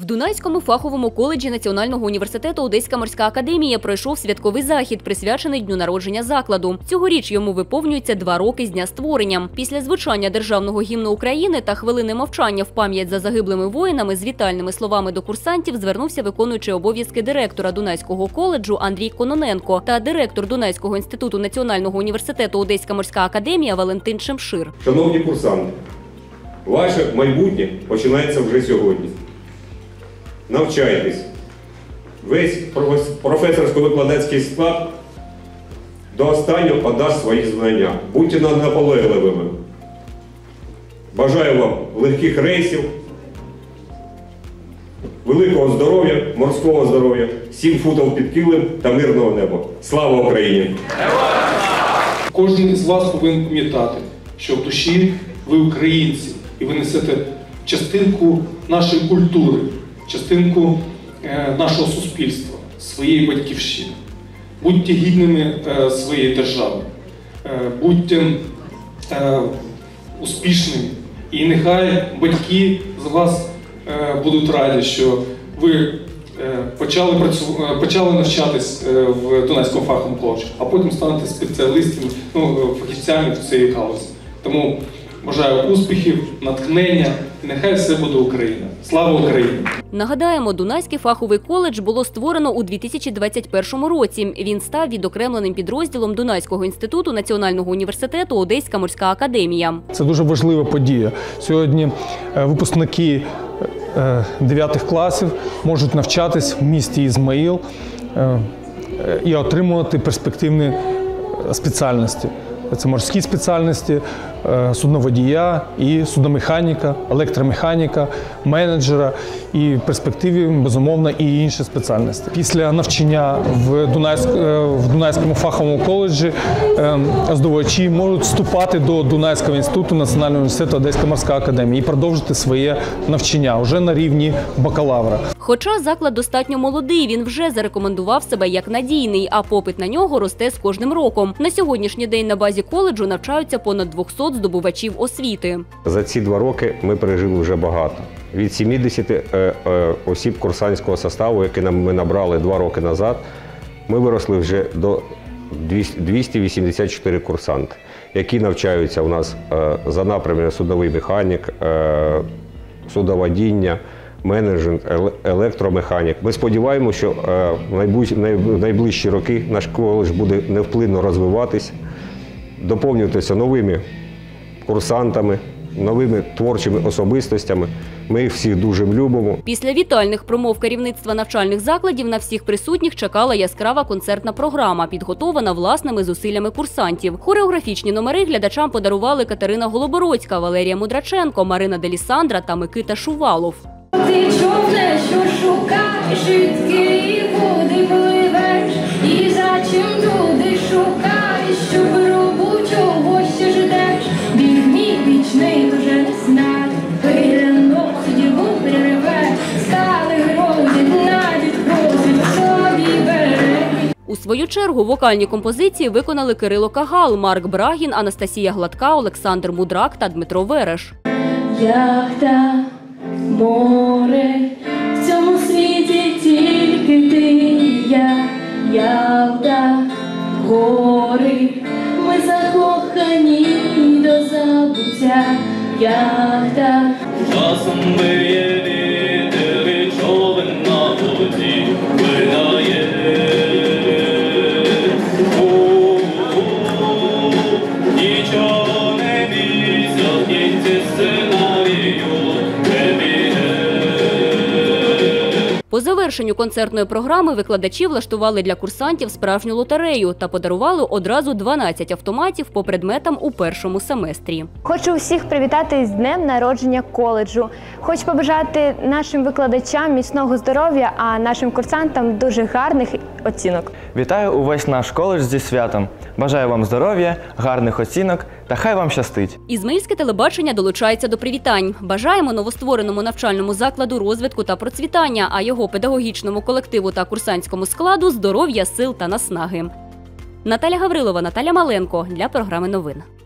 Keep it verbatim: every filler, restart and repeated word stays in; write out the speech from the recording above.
В Дунайському фаховому коледжі Національного університету Одеська морська академія пройшов святковий захід, присвячений дню народження закладу. Цьогоріч йому виповнюється два роки з дня створення. Після звучання державного гімну України та хвилини мовчання в пам'ять за загиблими воїнами з вітальними словами до курсантів звернувся виконуючий обов'язки директора Дунайського коледжу Андрій Кононенко та директор Дунайського інституту Національного університету Одеська морська академія Валентин Шемшир. Шановні курсанти, ваше майбутнє починається вже сьогодні. Навчайтесь. Весь професорсько-викладацький склад до останнього подасть свої знання. Будьте наполегливими. Бажаю вам легких рейсів, великого здоров'я, морського здоров'я, сім футів під килим та мирного неба. Слава Україні! Кожен із вас повинен пам'ятати, що в душі ви українці і ви несете частинку нашої культури, частинку е, нашого суспільства, своєї батьківщини. Будьте гідними е, своєї держави, е, будьте е, успішними. І нехай батьки з вас е, будуть раді, що ви е, почали, працю... почали навчатись е, в Дунайському фаховому коледжі, а потім станете спеціалістами, ну, фахівцями в цій галузі. Тому бажаю успіхів, натхнення, і нехай все буде Україна. Слава Україні! Нагадаємо, Дунайський фаховий коледж було створено у дві тисячі двадцять першому році. Він став відокремленим підрозділом Дунайського інституту Національного університету Одеська морська академія. Це дуже важлива подія. Сьогодні випускники дев'ятих класів можуть навчатись в місті Ізмаїл і отримувати перспективні спеціальності. Це морські спеціальності, судноводія і судномеханіка, електромеханіка, менеджера і в перспективі, безумовно, і інші спеціальності. Після навчання в, Дунайськ, в Дунайському фаховому коледжі здобувачі можуть вступати до Дунайського інституту Національного університету Одеська морська академія і продовжити своє навчання вже на рівні бакалавра. Хоча заклад достатньо молодий, він вже зарекомендував себе як надійний, а попит на нього росте з кожним роком. На сьогоднішній день на базі коледжу навчаються понад двохсот здобувачів освіти. За ці два роки ми пережили вже багато. Від сімдесяти е, е, осіб курсантського составу, які ми набрали два роки назад, ми виросли вже до двісті вісімдесят чотири курсанти, які навчаються у нас е, за напрямами судновий механік, е, судоводіння, менеджмент, електромеханік. Ми сподіваємося, що в найближчі роки наш коледж буде невпинно розвиватися, доповнюватися новими курсантами, новими творчими особистостями. Ми їх всіх дуже любимо. Після вітальних промов керівництва навчальних закладів на всіх присутніх чекала яскрава концертна програма, підготована власними зусиллями курсантів. Хореографічні номери глядачам подарували Катерина Голобородська, Валерія Мудраченко, Марина Делісандра та Микита Шувалов. Ти човне, що шукаєш, звідки води пливеш, і за чим туди шукаєш, щоб робу чогось ще ждеш. Біг мій вічний дуже не знає, переносить його перерве, стали грозить, навіть просить собі бере. У свою чергу вокальні композиції виконали Кирило Кагал, Марк Брагін, Анастасія Гладка, Олександр Мудрак та Дмитро Вереш. Яхта, море, в цьому світі тільки ти і я, Ялта, гори, ми закохані до забуття, яхта. Часом виє вітер і човен на воді винає. Нічого не бійся, в кінці сценарію. По завершенню концертної програми викладачі влаштували для курсантів справжню лотерею та подарували одразу дванадцять автоматів по предметам у першому семестрі. Хочу всіх привітати з днем народження коледжу. Хочу побажати нашим викладачам міцного здоров'я, а нашим курсантам дуже гарних оцінок. Вітаю увесь наш коледж зі святом. Бажаю вам здоров'я, гарних оцінок та хай вам щастить. Ізмаїльське телебачення долучається до привітань. Бажаємо новоствореному навчальному закладу розвитку та процвітання, а його педагогічному колективу та курсантському складу здоров'я, сил та наснаги. Наталя Гаврилова, Наталя Маленко для програми новин.